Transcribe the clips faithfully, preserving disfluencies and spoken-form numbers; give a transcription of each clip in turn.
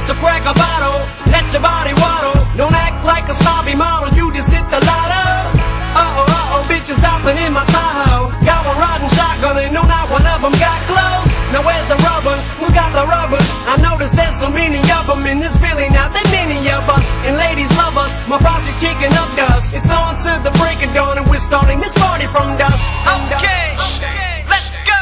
So crack a bottle, let your body waddle. Don't act like a snobby model, you just hit the lotto. Uh-oh, uh-oh, bitches hopping in my Tahoe. Got one riding shotgun and no, not one of them got clothes. Now where's the rubbers? Who got the rubbers? I noticed there's so many of them in this Philly, not that many of us. And ladies love us, my posse's kicking up dust. It's on to the break of dawn and we're starting this party from dusk. Okay, okay, let's go.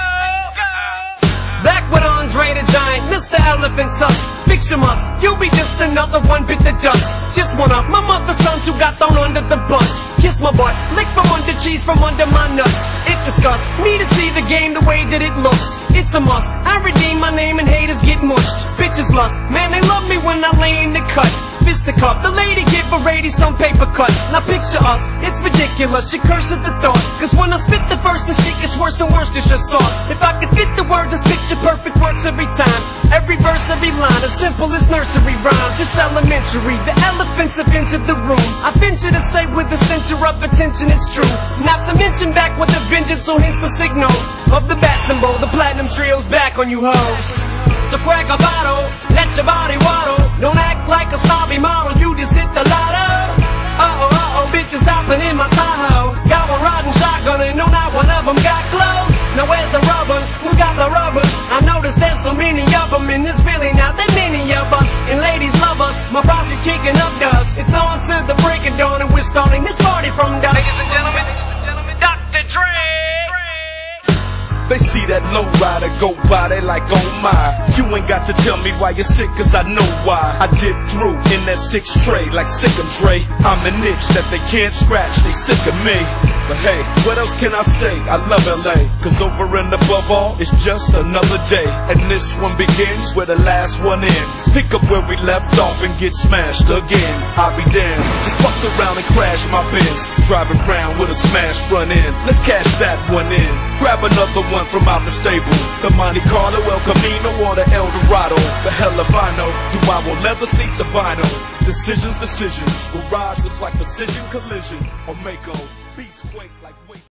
Back with Andre the Giant, Mister Elephant Tusk. Fiction must, you be just another one bit the dust. Just one of my mother's sons who got thrown under the bus. Kiss my butt, lick from under cheese from under my nuts. It disgusts me to see the game the way that it looks. It's a must, I redeem my name and haters get mushed. Bitches lust, man they love me when I lay in the cut. Fist the cup, the lady give a lady some paper cut. Now picture us, it's ridiculous, you curse at the thought. Cause when I spit the verse, the shit gets worse than worse, it's just sauce. If I could fit the words, this picture perfect works every time. Every verse, every line, as simple as nursery rhymes. It's elementary, the elephants have entered the room. I venture to say with the center of attention it's true. Not to mention back with a vengeance, so hence the signal of the bat symbol. The platinum trio's back on you hoes. So crack a bottle, let your body waddle. Don't act like a snobby model, you just hit the lotto. Uh-oh, uh-oh, bitches hopping in my Tahoe. Got one riding shotgun and no, not one of them got clothes. Now where's the rubbers? Who got the rubbers? I noticed there's so many of them in this Philly, not that many of us. And ladies love us, my posse's kicking up dust. It's on to the break of dawn and we're starting this party from dusk. Ladies and gentlemen, Doctor Dre. They see that low rider go by, they like, oh my. You ain't got to tell me why you're sick, cause I know why. I dip through in that six tray like sick of Dre. I'm an itch that they can't scratch, they sick of me. But hey, what else can I say? I love L A, cause over and above all, it's just another day. And this one begins where the last one ends. Pick up where we left off and get smashed again. I'll be damned, just fuck around and crash my Benz. Driving around with a smashed front end. Let's cash that one in. Grab another one from out the stable. The Monte Carlo, El Camino, or the El Dorado. The hell if I know, do I want leather seats or vinyl? Decisions, decisions. Garage looks like precision collision. Or Mako, beats quake.